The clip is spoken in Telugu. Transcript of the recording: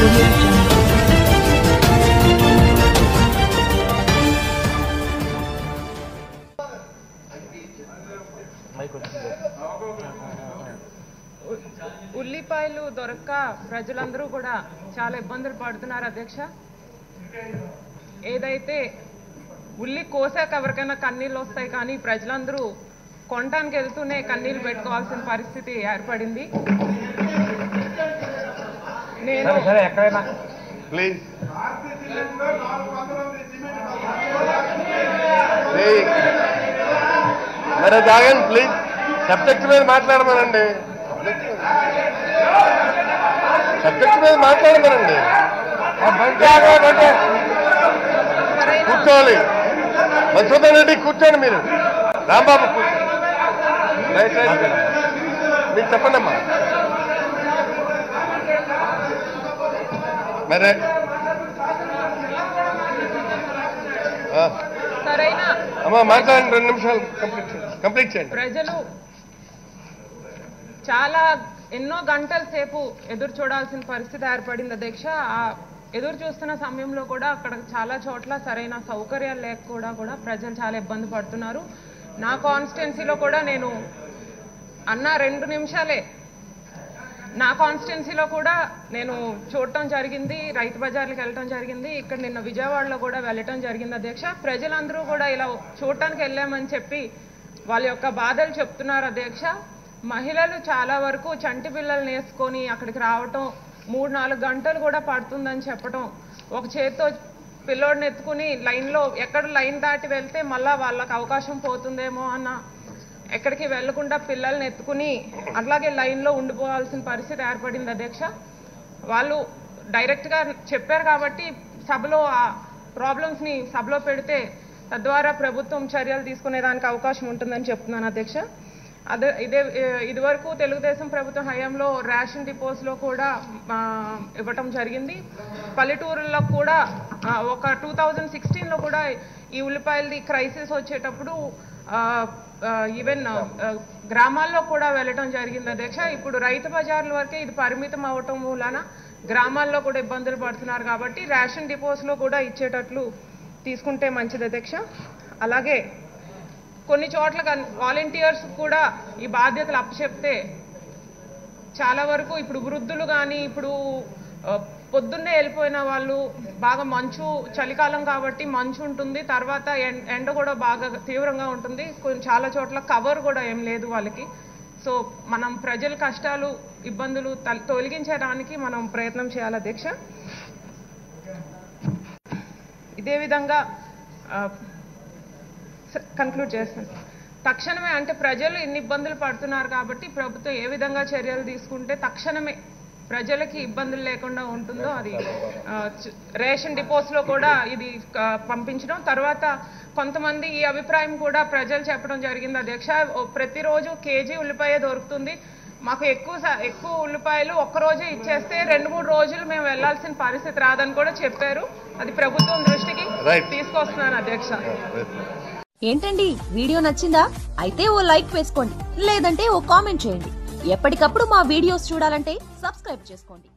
audio jungle. ఉల్లిపాయలు దొరక్క ప్రజలందరూ కూడా చాలా ఇబ్బందులు పడుతున్నారు అధ్యక్ష. ఏదైతే ఉల్లి కోసాక ఎవరికైనా కన్నీళ్ళు వస్తాయి, కానీ ప్రజలందరూ కొనడానికి వెళ్తూనే కన్నీళ్ళు పెట్టుకోవాల్సిన పరిస్థితి ఏర్పడింది. నేను ప్లీజ్ మరి జాగండి ప్లీజ్, సబ్జెక్ట్ మీద మాట్లాడమనండి, సబ్జెక్ట్ మీద మాట్లాడమనండి. కూర్చోవాలి, మధుసూదన్ రెడ్డి కూర్చోండి, మీరు రాంబాబు కూర్చోండి. రైట్ రైట్ మీరు చెప్పండి అమ్మా. మరి అమ్మా మాట్లాడండి, 2 నిమిషాలు కంప్లీట్ చేయండి. ప్రజలు చాలా ఎన్నో గంటల సేపు ఎదురు చూడాల్సిన పరిస్థితి ఏర్పడింది అధ్యక్ష. ఆ ఎదురు చూస్తున్న సమయంలో కూడా అక్కడ చాలా చోట్ల సరైన సౌకర్యాలు లేక కూడా ప్రజలు చాలా ఇబ్బంది పడుతున్నారు. నా కాన్స్టిట్యున్సీలో కూడా నేను అన్న 2 నిమిషాలే నా కాన్స్టిట్యున్సీలో కూడా నేను చూడటం జరిగింది, రైతు బజార్లకు వెళ్ళటం జరిగింది, ఇక్కడ నిన్న విజయవాడలో కూడా వెళ్ళటం జరిగింది అధ్యక్ష. ప్రజలందరూ కూడా ఇలా చూడటానికి వెళ్ళామని చెప్పి వాళ్ళ యొక్క బాధలు చెప్తున్నారు అధ్యక్ష. మహిళలు చాలా వరకు చంటి పిల్లల్ని వేసుకొని అక్కడికి రావటం 3-4 గంటలు కూడా పడుతుందని చెప్పటం, ఒక చేతితో పిల్లోడిని ఎత్తుకుని లైన్లో ఎక్కడ లైన్ దాటి వెళ్తే మళ్ళా వాళ్ళకి అవకాశం పోతుందేమో అన్న ఎక్కడికి వెళ్లకుండా పిల్లల్ని ఎత్తుకుని అట్లాగే లైన్లో ఉండిపోవాల్సిన పరిస్థితి ఏర్పడింది అధ్యక్ష. వాళ్ళు డైరెక్ట్గా చెప్పారు కాబట్టి సభలో ఆ ప్రాబ్లమ్స్ని సభలో పెడితే తద్వారా ప్రభుత్వం చర్యలు తీసుకునేదానికి అవకాశం ఉంటుందని చెప్తున్నాను అధ్యక్ష. ఇదివరకు తెలుగుదేశం ప్రభుత్వం హయాంలో రేషన్ డిపోస్లో కూడా ఇవ్వటం జరిగింది. పల్లెటూరుల్లో కూడా ఒక 2016లో కూడా ఈ ఉల్లిపాయలది క్రైసిస్ వచ్చేటప్పుడు ఈవెన్ గ్రామాల్లో కూడా వెళ్ళటం జరిగింది అధ్యక్ష. ఇప్పుడు రైతు బజార్ల వరకే ఇది పరిమితం అవటం మూలన గ్రామాల్లో కూడా ఇబ్బందులు పడుతున్నారు కాబట్టి రేషన్ డిపోస్లో కూడా ఇచ్చేటట్లు తీసుకుంటే మంచిది అధ్యక్ష. అలాగే కొన్ని చోట్ల వాలంటీర్స్ కూడా ఈ బాధ్యతలు అప్పచెప్తే చాలా వరకు ఇప్పుడు వృద్ధులు కానీ ఇప్పుడు పొద్దున్నే వెళ్ళిపోయిన వాళ్ళు బాగా మంచు, చలికాలం కాబట్టి మంచు ఉంటుంది, తర్వాత ఎండ కూడా బాగా తీవ్రంగా ఉంటుంది, చాలా చోట్ల కవర్ కూడా ఏం లేదు వాళ్ళకి. సో మనం ప్రజల కష్టాలు ఇబ్బందులు తొలగించడానికి మనం ప్రయత్నం చేయాలి అధ్యక్ష. ఇదే విధంగా కన్క్లూడ్ చేస్తాను. తక్షణమే అంటే ప్రజలు ఇన్ని ఇబ్బందులు పడుతున్నారు కాబట్టి ప్రభుత్వం ఏ విధంగా చర్యలు తీసుకుంటే తక్షణమే ప్రజలకి ఇబ్బందులు లేకుండా ఉంటుందో అది రేషన్ డిపోస్లో కూడా ఇది పంపించడం. తర్వాత కొంతమంది ఈ అభిప్రాయం కూడా ప్రజలు చెప్పడం జరిగింది అధ్యక్ష. ప్రతిరోజు కేజీ ఉల్లిపాయ దొరుకుతుంది, మాకు ఎక్కువ ఉల్లిపాయలు ఒక్కరోజే ఇచ్చేస్తే 2-3 రోజులు మేము వెళ్లాల్సిన పరిస్థితి రాదని కూడా చెప్పారు. అది ప్రభుత్వం దృష్టికి తీసుకొస్తున్నాను అధ్యక్ష. ఏంటండి వీడియో నచ్చిందా? అయితే ఓ లైక్ వేసుకోండి, లేదంటే ఓ కామెంట్ చేయండి. ఎప్పటికప్పుడు మా వీడియోస్ చూడాలంటే సబ్స్క్రైబ్ చేసుకోండి.